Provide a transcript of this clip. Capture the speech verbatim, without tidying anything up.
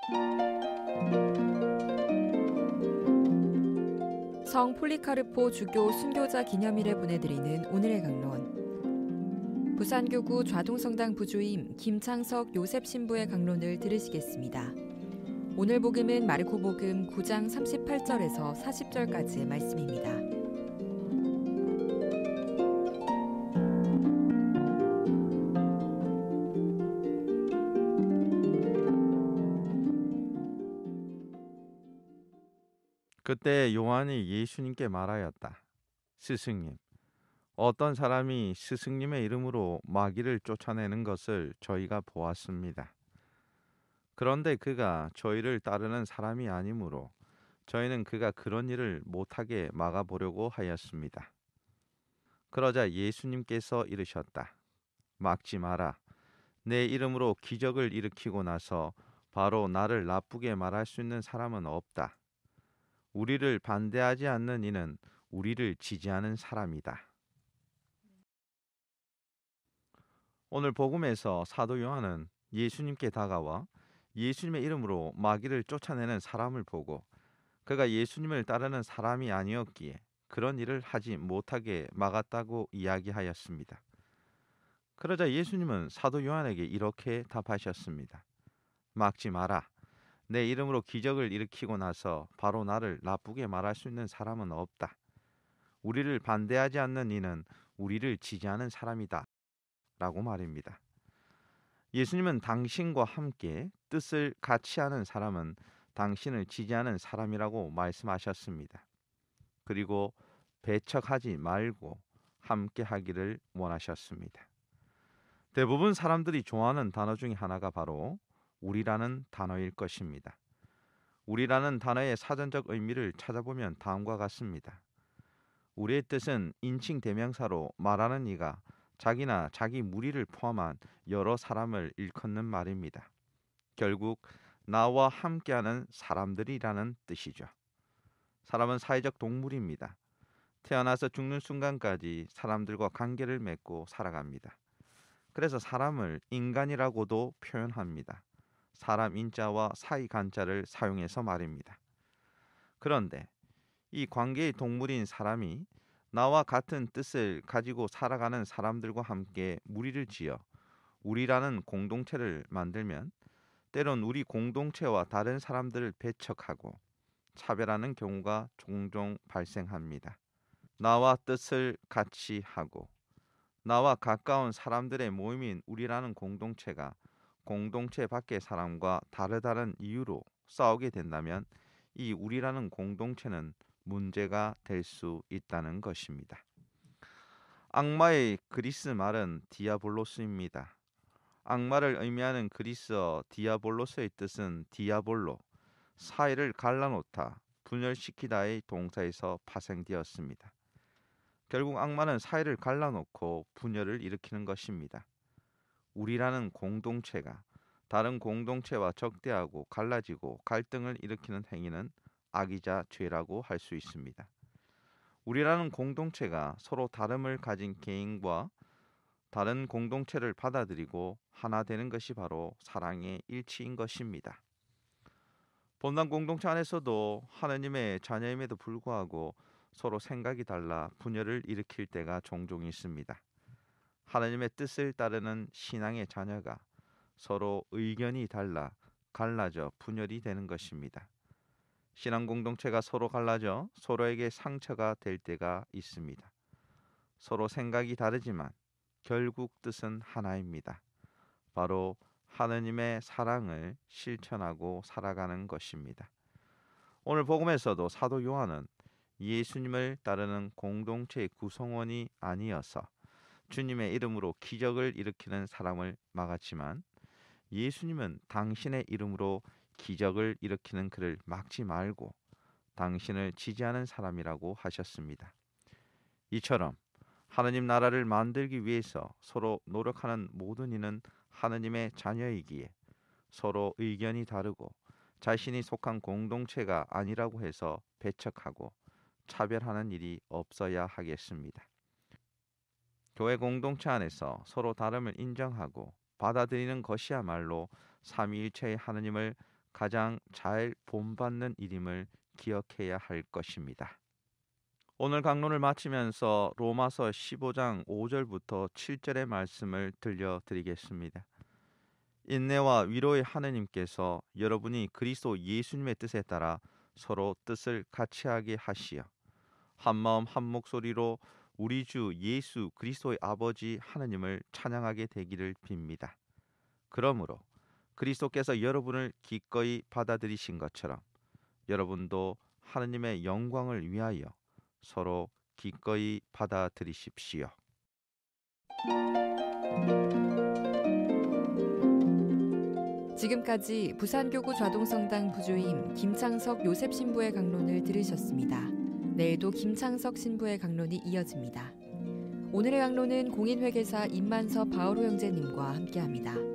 성 폴리카르포 주교 순교자 기념일에 보내드리는 오늘의 강론. 부산교구 좌동성당 부주임 김창석 요셉 신부의 강론을 들으시겠습니다. 오늘 복음은 마르코복음 구 장 삼십팔 절에서 사십 절까지의 말씀입니다. 그때 요한이 예수님께 말하였다. 스승님, 어떤 사람이 스승님의 이름으로 마귀를 쫓아내는 것을 저희가 보았습니다. 그런데 그가 저희를 따르는 사람이 아니므로 저희는 그가 그런 일을 못하게 막아보려고 하였습니다. 그러자 예수님께서 이르셨다. 막지 마라. 내 이름으로 기적을 일으키고 나서 바로 나를 나쁘게 말할 수 있는 사람은 없다. 우리를 반대하지 않는 이는 우리를 지지하는 사람이다. 오늘 복음에서 사도 요한은 예수님께 다가와 예수님의 이름으로 마귀를 쫓아내는 사람을 보고 그가 예수님을 따르는 사람이 아니었기에 그런 일을 하지 못하게 막았다고 이야기하였습니다. 그러자 예수님은 사도 요한에게 이렇게 답하셨습니다. 막지 마라. 내 이름으로 기적을 일으키고 나서 바로 나를 나쁘게 말할 수 있는 사람은 없다. 우리를 반대하지 않는 이는 우리를 지지하는 사람이다. 라고 말입니다. 예수님은 당신과 함께 뜻을 같이 하는 사람은 당신을 지지하는 사람이라고 말씀하셨습니다. 그리고 배척하지 말고 함께 하기를 원하셨습니다. 대부분 사람들이 좋아하는 단어 중에 하나가 바로 우리라는 단어일 것입니다. 우리라는 단어의 사전적 의미를 찾아보면 다음과 같습니다. 우리의 뜻은 인칭 대명사로 말하는 이가 자기나 자기 무리를 포함한 여러 사람을 일컫는 말입니다. 결국 나와 함께하는 사람들이라는 뜻이죠. 사람은 사회적 동물입니다. 태어나서 죽는 순간까지 사람들과 관계를 맺고 살아갑니다. 그래서 사람을 인간이라고도 표현합니다. 사람 인자와 사이 간자를 사용해서 말입니다. 그런데 이 관계의 동물인 사람이 나와 같은 뜻을 가지고 살아가는 사람들과 함께 무리를 지어 우리라는 공동체를 만들면 때론 우리 공동체와 다른 사람들을 배척하고 차별하는 경우가 종종 발생합니다. 나와 뜻을 같이 하고 나와 가까운 사람들의 모임인 우리라는 공동체가 공동체 밖의 사람과 다르다는 이유로 싸우게 된다면 이 우리라는 공동체는 문제가 될 수 있다는 것입니다. 악마의 그리스 말은 디아볼로스입니다. 악마를 의미하는 그리스어 디아볼로스의 뜻은 디아볼로, 사이를 갈라놓다, 분열시키다의 동사에서 파생되었습니다. 결국 악마는 사이를 갈라놓고 분열을 일으키는 것입니다. 우리라는 공동체가 다른 공동체와 적대하고 갈라지고 갈등을 일으키는 행위는 악이자 죄라고 할 수 있습니다. 우리라는 공동체가 서로 다름을 가진 개인과 다른 공동체를 받아들이고 하나 되는 것이 바로 사랑의 일치인 것입니다. 본당 공동체 안에서도 하느님의 자녀임에도 불구하고 서로 생각이 달라 분열을 일으킬 때가 종종 있습니다. 하느님의 뜻을 따르는 신앙의 자녀가 서로 의견이 달라 갈라져 분열이 되는 것입니다. 신앙 공동체가 서로 갈라져 서로에게 상처가 될 때가 있습니다. 서로 생각이 다르지만 결국 뜻은 하나입니다. 바로 하느님의 사랑을 실천하고 살아가는 것입니다. 오늘 복음에서도 사도 요한은 예수님을 따르는 공동체의 구성원이 아니어서 주님의 이름으로 기적을 일으키는 사람을 막았지만 예수님은 당신의 이름으로 기적을 일으키는 그를 막지 말고 당신을 지지하는 사람이라고 하셨습니다. 이처럼 하느님 나라를 만들기 위해서 서로 노력하는 모든 이는 하느님의 자녀이기에 서로 의견이 다르고 자신이 속한 공동체가 아니라고 해서 배척하고 차별하는 일이 없어야 하겠습니다. 교회 공동체 안에서 서로 다름을 인정하고 받아들이는 것이야말로 삼위일체의 하느님을 가장 잘 본받는 일임을 기억해야 할 것입니다. 오늘 강론을 마치면서 로마서 십오 장 오 절부터 칠 절의 말씀을 들려드리겠습니다. 인내와 위로의 하느님께서 여러분이 그리스도 예수님의 뜻에 따라 서로 뜻을 같이하게 하시어 한마음 한목소리로 우리 주 예수 그리스도의 아버지 하느님을 찬양하게 되기를 빕니다. 그러므로 그리스도께서 여러분을 기꺼이 받아들이신 것처럼 여러분도 하느님의 영광을 위하여 서로 기꺼이 받아들이십시오. 지금까지 부산교구 좌동성당 부주임 김창석 요셉 신부의 강론을 들으셨습니다. 내일도 김창석 신부의 강론이 이어집니다. 오늘의 강론은 공인회계사 임만섭 바오로 형제님과 함께합니다.